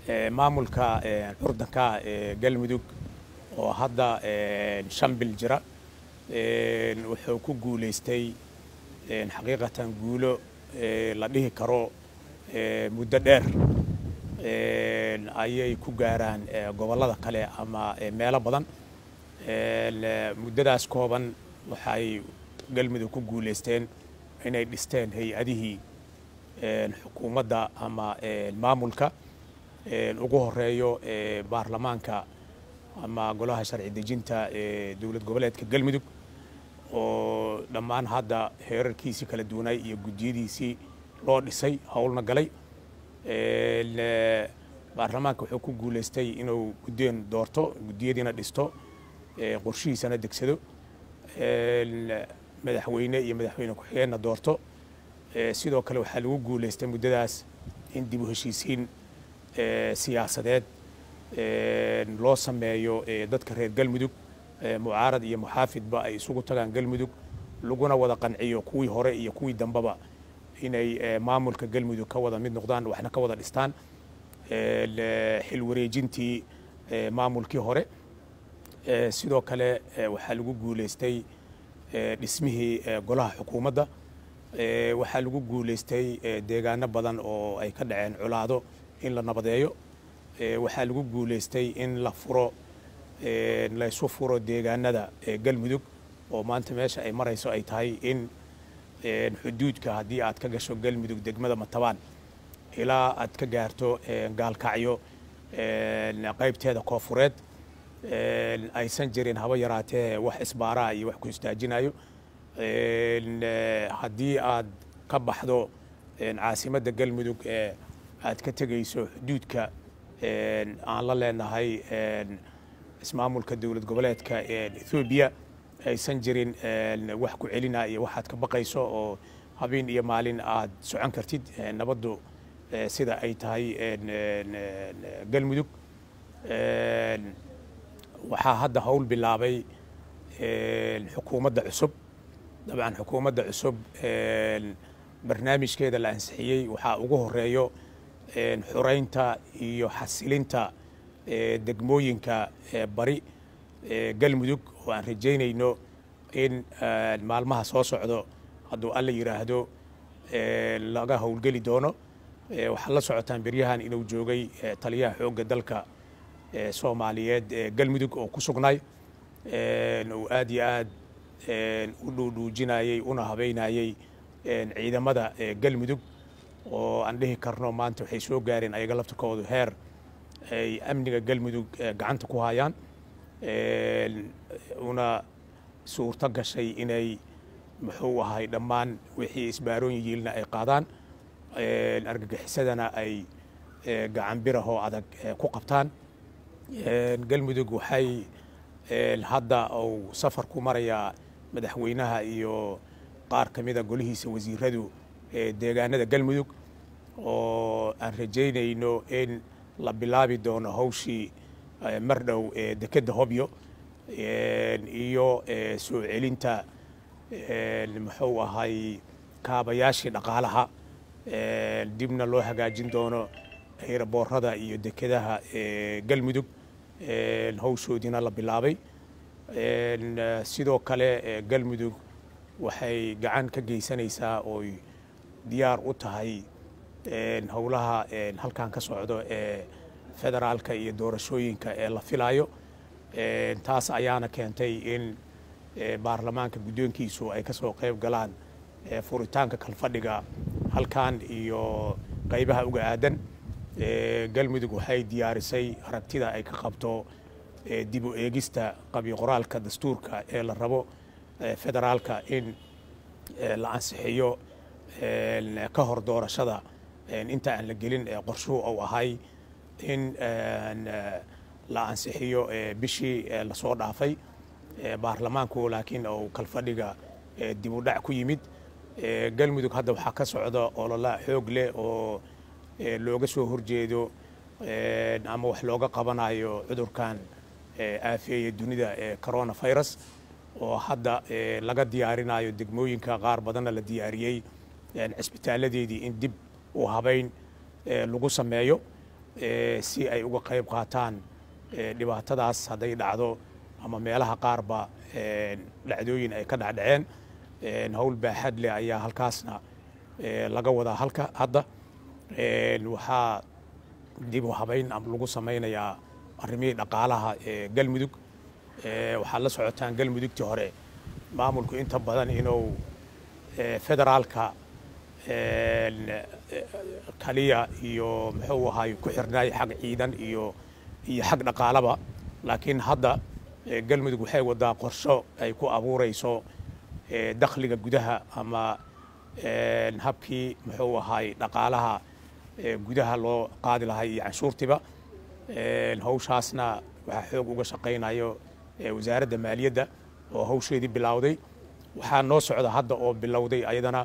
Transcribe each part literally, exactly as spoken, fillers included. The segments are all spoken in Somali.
maamulka curdanka galmudug oo hadda shan bil jira wuxuu ku guuleystay xaqiiqatan guulo la dhihi karo muddo dheer ayay ku gaaraan gobollada kale ama meelo badan. muddadaas kooban waxay galmudug ku guuleysteen inay dhisteen hay-adihii xukuumadda ama maamulka ugu horeeyo baarlamaanka ama golaha sharci dejinta ee dowlad goboleedka galmudug oo dhammaan hadda heerarkiisii kala duwanay iyo gudiyadiisii loo dhisay howlna galay. baarlamaanka wuxuu ku guuleystay inuu guddeen doorto gudiyadiina dhisto qorshihiisana degsado madaxweyne iyo madaxweyne ku-xigeenna doorto. sidoo kale waxaa lagu guuleystay muddadaas in dib u heshiisiin siyaasadeed loo sameeyo dadka reer galmudug mucaarad iyo muxaafidba ay isugu tagaan galmudug laguna wada qanciyo kuwii hore iyo kuwii dambaba inay maamulka galmudug ka wada mid noqdaan waxna ka wada dhistaan xil wareejintii maamulkii hore. sidoo kale waxaa lagu guuleystay dhismihii golaha xukuumadda. waxaa lagu guuleystay deegaano badan oo ay ka dhaceen colaado in la nabadeeyo. waxaa lagu guuleystay in la furo la isu furo deegaanada galmudug oo maanta meesha ay marayso ay tahay in xuduudka haddii aad ka gasho galmudug degmada Matabaan ilaa aad ka gaarto gaalkacyo qaybteeda koofureed aysan jirin haba yaraatee wax isbaaraa iyo wax ku istaajinayo. haddii aad ka baxdo caasimadda galmudug aad ka tegayso xuduudka aan la leenahay ismaamulka dowlad goboleedka Ethiopia aysan jirin wax ku celina iyo waxaad ka baqayso oo habeen iyo maalin aad socon kartid nabaddu sida ay tahay galmudug. waxaa hadda hawl bilaabay xukuumadda cusub. dabcan xukuumadda cusub barnaamijkeeda la ansixiyey waxaa ugu horeeyo xureynta iyo xasilinta degmooyinka bari galmudug oo aan rajaynayno in maalmaha soo socdo hadduu alla yiraahdo laga howlgeli doono. waxaa la socotaan beryahan inuu joogay taliyaha xoogga dalka soomaaliyeed galmudug oo ku sugnay uu aad iyo aad u dhuudhuujinayay una habeynayay ciidamada galmudug oo aan dhihi karno maanta waxay soo gaareen ayaga laftirkoodu heer ay amniga galmudug gacanta ku hayaan una suurto gashay inay muxuu ahay dhammaan wixii isbaarooyin yiilna ay qaadaan argagixisadana ay gacan birahoo adag ku qabtaan. galmudug waxay hadda uu safar ku marayaa madaxweynaha iyo qaar ka mida golihiisa wasiiradu deegaanada galmudug oo aan rajaynayno in la bilaabi doono hawshii mar dhow dekedda Hobyo iyo soo celinta muxuu ahay kaabayaashii dhaqaalaha dibna loo hagaajin doono airboorada iyo dekedaha galmudug hawshoodiina la bilaabay. sidoo kale galmudug waxay gacan ka geysanaysaa oo diyaar u tahay howlaha halkan ka socdo ee federaalka iyo doorashooyinka ee la filayo. taas ayaana keentay in baarlamaanka guddoonkiisu ay ka soo qayb galaan furitaanka kalfadhiga halkan iyo qaybaha uga aadan. galmudug waxay diyaarisay aragtida ay ka qabto dib u eegista qabyo qoraalka dastuurka ee la rabo federaalka in la ansixiyo ka hor doorashada inta aan la gelin qorshuhu uu ahay in la ansixiyo bishii la soo dhaafay baarlamaanku laakiin uu kalfadhiga dib u dhac ku yimid. galmudug hadda waxaa ka socda olole xoog leh oo looga soo horjeedo ama wax looga qabanayo cudurkan aafeeya dunida ee coronavirus oo hadda laga diyaarinayo degmooyinka qaar badanna la diyaariyey cisbitaaladeedii in dib u habeyn lagu sameeyo. si ay uga qayb qaataan dhibaatadaas hadday dhacdo ama meelaha qaarba dhacdooyin ay ka dhacdhaceen hawl baaxad leh ayaa halkaasna laga wadaa halka hadda waxaa dib u habayn lagu samaynayaa arrimihii dhaqaalaha ee galmudug waxaad la socotaan galmudugtii hore maamulku inta badan inuu federaalka kaliya iyo muxuu ahaay ku xirnaay xag ciidan iyo iyo xag dhaqaalaba laakiin hadda galmudug waxay wadaa qorsho ay ku abuurayso dakhliga gudaha ama habkii muxuu ahaay dhaqaalaha gudaha loo qaadi lahay iyo canshuurtiba hawshaasna waxaa xoog uga shaqaynayo wasaaradda maaliyadda oo hawsheedii bilowday waxaa noo socda hadda oo bilowday ayadana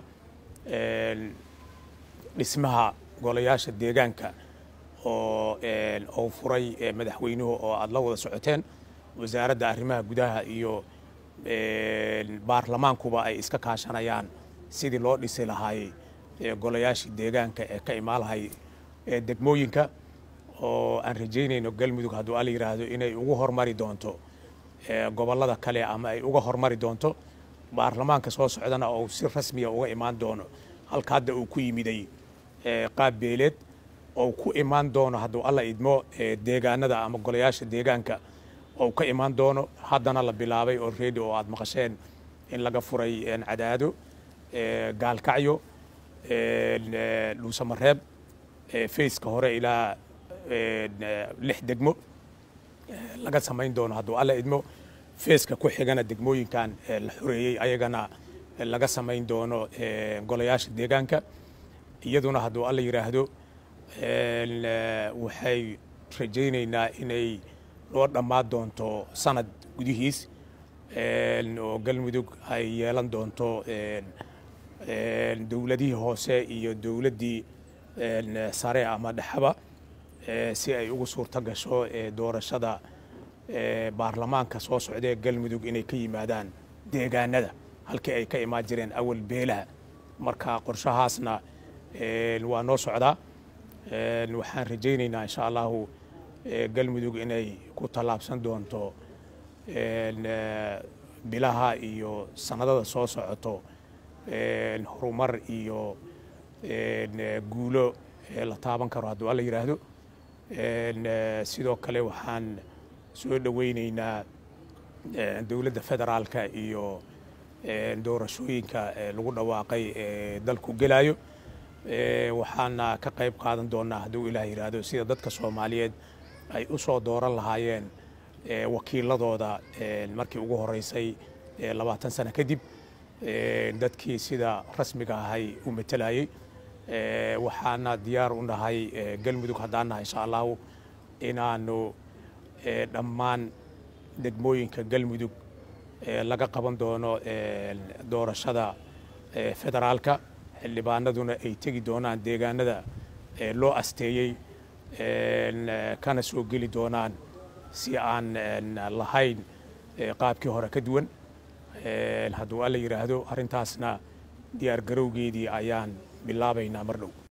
dhismaha golayaasha deegaanka oo oo furay madaxweynuhu oo aad la wada socoteen wasaaradda arrimaha gudaha iyo baarlamaankuba ay iska kaashanayaan sidii loo dhisi lahaay golayaashii deegaanka ee ka imaan lahay degmooyinka oo aan rajaynayno galmudug hadduu ala yidhaahdo inay ugu hormari doonto gobollada kale ama ay uga hormari doonto baarlamaanka soo socdana oo si rasmiya uga imaan doono halka hadda uu ku yimiday qaab beeleed oo ku imaan doono hadduu alla idmo deegaanada ama golayaasha deegaanka oo ka imaan doono haddana la bilaabay already oo aad maqasheen in laga furay cadaado gaalkacyo dhuusamareeb fayska hore ilaa lix degmo laga samayn doono hadduu alla idmo feeska ku xigana degmooyinkan la xoreeyey ayagana laga samayn doono golayaasha deegaanka iyaduna hadduu alla yidhaahdo waxay rajaynaynaa inay loo dhammaan doonto sanad gudihiis oo galmudug ay yeelan doonto dowladihii hoose iyo dowladdii sare ama dhexaba si ay ugu suurto gasho doorashada baarlamaanka soo socdee galmudug inay ka yimaadaan deegaanada halkii ay ka imaan jireen awal beelaha marka qorshahaasna waa noo socdaa waxaan rajaynaynaa insha allahu galmudug inay ku tallaabsan doonto bilaha iyo sanadada soo socoto horumar iyo guulo la taaban karo hadduu alla yidhaahdo sidoo kale waxaan soo dhowaynaynaa dowladda federaalka iyo doorashooyinka lagu dhawaaqay ee dalku gelayo waxaana ka qayb qaadan doonaa hadduu ilaah yidhaahdo sida dadka soomaaliyeed ay u soo dooran lahaayeen wakiiladooda markii ugu horeysay labaatan sano kadib dadkii sida rasmiga ahay u matelayay waxaana diyaar u nahay galmudug haddaan nahay insha allahu inaanu dhammaan degmooyinka galmudug laga qaban doono doorashada federaalka xildhibaanaduna ay tegi doonaan deegaanada loo asteeyey kana soo geli doonaan si aan lahayn qaabkii hore ka duwan hadduu alla yidhaahdo arrintaasna diyaar garowgeedii ayaan bilaabaynaa mar dhow